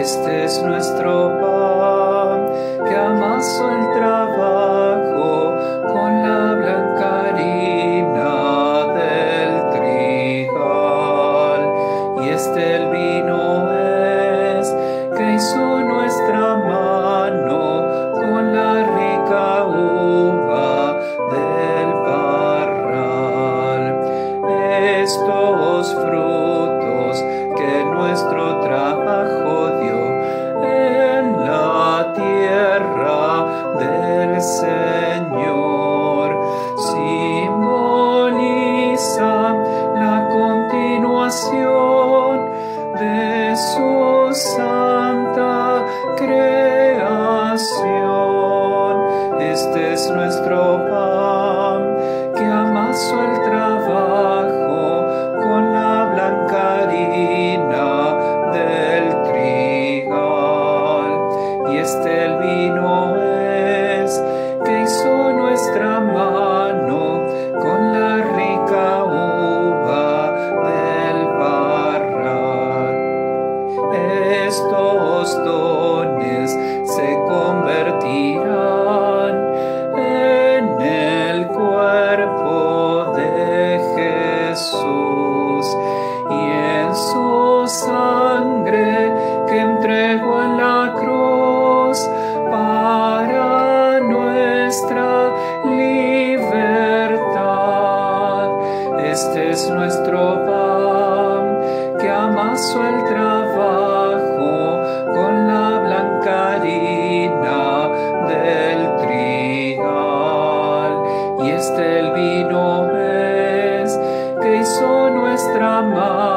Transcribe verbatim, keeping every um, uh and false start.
Este es nuestro pan, que amasó el trabajo con la blanca harina del trigal. Y este el vino es, que hizo nuestra mano con la rica uva del parral. Estos frutos que nuestro trabajo dio en la tierra del Señor simbolizan la continuación de su santa creación. Este es nuestro pan, que amasó el trabajo con la blanca harina del trigal. Y este el vino es, que hizo nuestra mano con la rica uva del parral. Estos dones se convertirán en el cuerpo de Jesús y en su sangre que entregó en la cruz para nuestra libertad. Este es nuestro pan, que amasó el trabajo con la blanca harina del trigal. Y este el vino es, que hizo nuestra mano